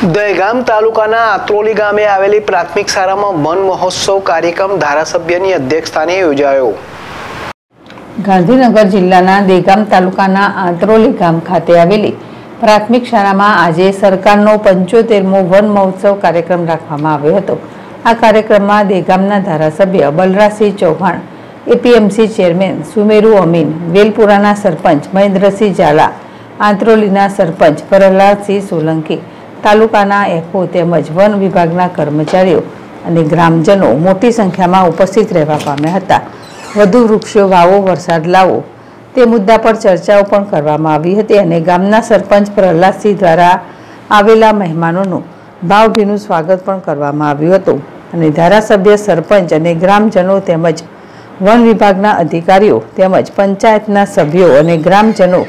દહેગામ તાલુકાના આત્રોલી ગામે આવેલી પ્રાથમિક શાળામાં વન મહોત્સવ કાર્યક્રમ ધારાસભ્યની અધ્યક્ષસ્થાને યોજાયો। ગાંધીનગર જિલ્લાના દહેગામ તાલુકાના આત્રોલી ગામ ખાતે આવેલી પ્રાથમિક શાળામાં આજે સરકારનો 75મો વન મહોત્સવ કાર્યક્રમ રાખવામાં આવ્યો હતો। આ કાર્યક્રમમાં દહેગામના ધારાસભ્ય બલરાજસિંહ ચૌહાણ, એપીએમસી ચેરમેન સુમેરુ અમીન, વેલપુરાના સરપંચ મહેન્દ્રસિંહ ઝાલા, આંત્રોલીના સરપંચ પ્રહલાદસિંહ સોલંકી, તાલુકાના એફઓ તેમજ વન વિભાગના કર્મચારીઓ અને ગ્રામજનો મોટી સંખ્યામાં ઉપસ્થિત રહેવા પામ્યા હતા। વધુ વૃક્ષો વાવો, વરસાદ લાવો તે મુદ્દા પર ચર્ચાઓ પણ કરવામાં આવી હતી અને ગામના સરપંચ પ્રહલાદસિંહ દ્વારા આવેલા મહેમાનોનું ભાવભીનું સ્વાગત પણ કરવામાં આવ્યું હતું અને ધારાસભ્ય, સરપંચ અને ગ્રામજનો તેમજ વન વિભાગના અધિકારીઓ તેમજ પંચાયતના સભ્યો અને ગ્રામજનો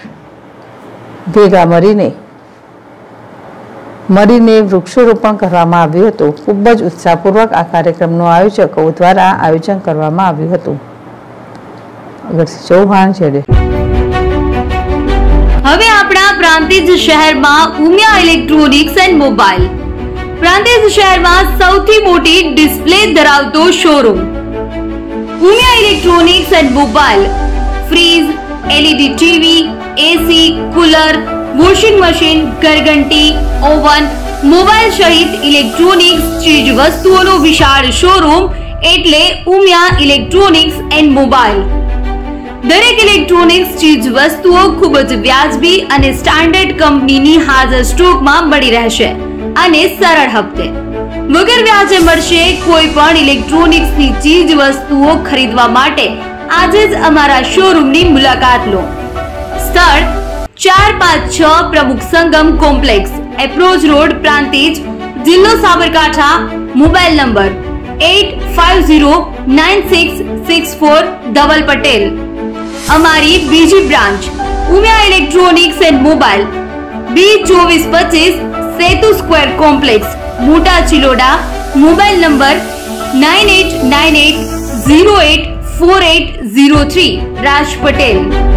ભેગા મળીને વૃક્ષારોપણ કરવામાં આવ્યું હતું। ખૂબ જ ઉત્સાહપૂર્વક આ કાર્યક્રમનું આયોજકો દ્વારા આયોજન કરવામાં આવ્યું હતું। અગરસિંહ ચૌહાણ છેડે। હવે આપણા પ્રાંતિજ શહેરમાં Umiya electronics and mobile, Prantij શહેરમાં સૌથી મોટી ડિસ્પ્લે ધરાવતો showroom Umiya electronics and mobile fridge, LED TV, AC, cooler, washing machine, ઘરઘંટી, ઓવન, મોબાઈલ સહિત ઇલેક્ટ્રોનિક્સ ચીજ વસ્તુઓનો વિશાળ શોરૂમ એટલે ઉમિયા ઇલેક્ટ્રોનિક્સ એન્ડ મોબાઈલ। દરેક ઇલેક્ટ્રોનિક્સ ચીજ વસ્તુઓ ખૂબ જ વ્યાજબી અને સ્ટાન્ડર્ડ કંપનીની હાજર સ્ટોકમાં મળી રહેશે અને સરળ હપ્તે વગર વ્યાજે મળશે। કોઈ પણ ઇલેક્ટ્રોનિક્સની ચીજ વસ્તુઓ ખરીદવા માટે આજે જ અમારા શોરૂમની મુલાકાત લો। સ્થળ 456 Pramukh Sangam complex, approach road, Prantij, જિલ્લો સાબરકાંઠા। Mobile number 85096646 Dhaval Patel. અમારી બીજી branch Umiya electronics and mobile B2425 Setu square complex, Mota Chiloda. Mobile number 9898084803 Raj Patel.